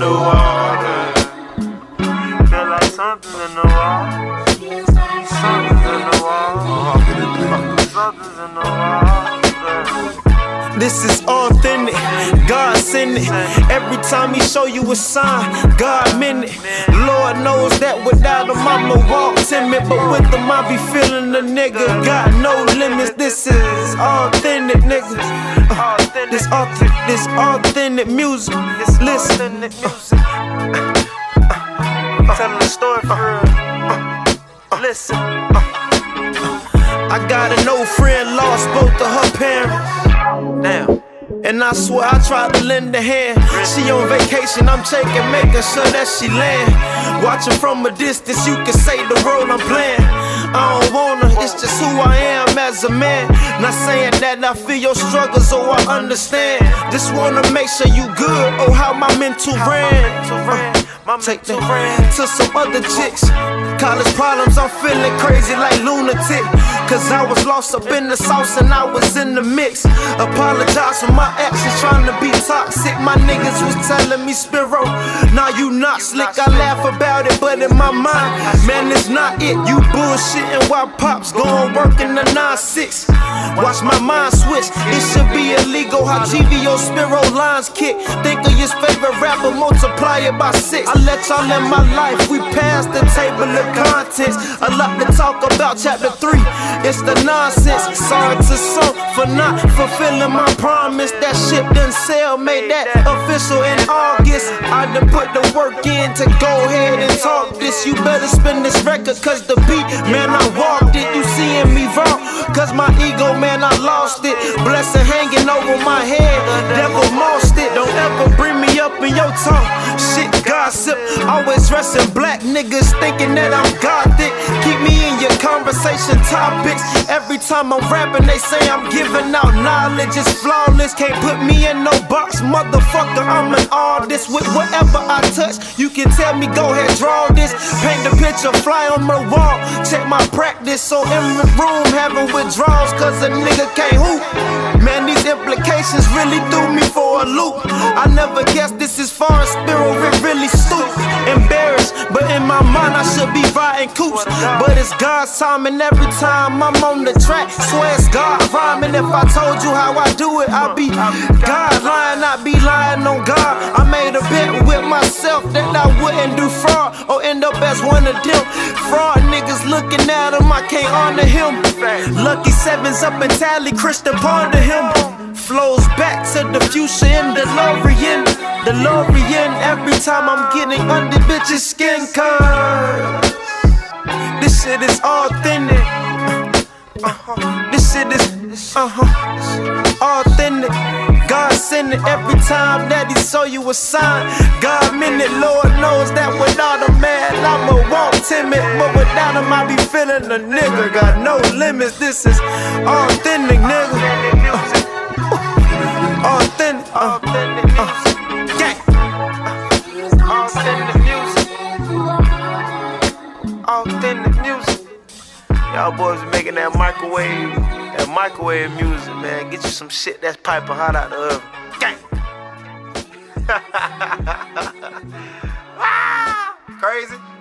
the water. Feel like something's in the wall. Something's in the wall. Something's in the wall. This is authentic, God sent it. Every time he show you a sign, God meant it. Lord knows that without him I'ma walk timid, but with him I be feeling a nigga. Got no limits. This is authentic, nigga. This authentic music. Listen, telling the story for real. Listen, I got an old friend lost both of her parents. damn. And I swear I tried to lend a hand. She on vacation, I'm checking, making sure that she land. Watching from a distance, you can say the role I'm playing. I don't wanna, it's just who I am as a man. Not saying that I feel your struggles, so I understand. Just wanna make sure you good, oh how my mental ran. Take that to some other chicks. College problems, I'm feeling crazy like lunatic. Cause I was lost up in the sauce and I was in the mix. Apologize for my actions trying to be toxic. My niggas was telling me, Speero, nah you not slick. I laugh about it, but in my mind, man it's not it. You bullshitting while Pops going work in the 9-6. Watch my mind switch, it should be illegal how GVO Speero lines kick. Think of your favorite rapper, multiply it by 6. I let y'all in my life, we passed the table of contents. A lot to talk about, chapter 3, it's the nonsense. Sorry to some for not fulfilling my promise. That shit done sell, made that official in August. I done put the work in to go ahead and talk this. You better spin this record cause the beat, man I walked it. You seeing me wrong, cause my ego, man I lost it. Blessing hanging over my head, devil mossed it. Don't ever bring me up in your tongue, shit gossip. Always dressing black, niggas thinking that I'm gothic. Keep me in your conversation topics. Every time I'm rapping they say I'm giving out knowledge. It's flawless, can't put me in no box, motherfucker. I'm an artist with whatever I touch. You can tell me go ahead draw this, paint the picture, fly on my wall. Check my practice, so in the room having withdrawals cause a nigga can't hoop. Man these implications really threw me for a loop. I never guessed this as far as Speero, it really stoop. Embarrassed, but in my mind I should be riding coops. But it's God's time and every time I'm on the track, swear it's God rhyming. If I told you how I do it, I'd be God lying, I'd be lying on God. I made a bet with myself that I wouldn't do fraud or end up as one of them. Fraud niggas looking at him, I can't honor him. Lucky sevens up in tally, Christian ponder him. Flows back to the future in the DeLorean. Every time I'm getting under bitches' skin, cause this shit is authentic. This shit is authentic. God sent it every time that he saw you a sign. God meant it, Lord knows that without a man I'ma walk timid, but without him I be feeling a nigga. Got no limits, this is authentic, nigga. Authentic, gang. Authentic music. Authentic music. Y'all boys be making that microwave music, man. Get you some shit that's piping hot out the oven. Gang. Crazy.